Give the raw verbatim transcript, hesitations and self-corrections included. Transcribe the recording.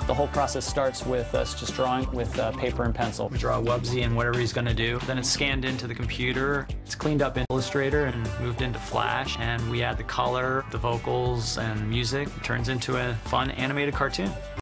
The whole process starts with us just drawing with uh, paper and pencil. We draw Wubbzy and whatever he's going to do. Then it's scanned into the computer. It's cleaned up in Illustrator and moved into Flash. And we add the color, the vocals, and music. It turns into a fun animated cartoon.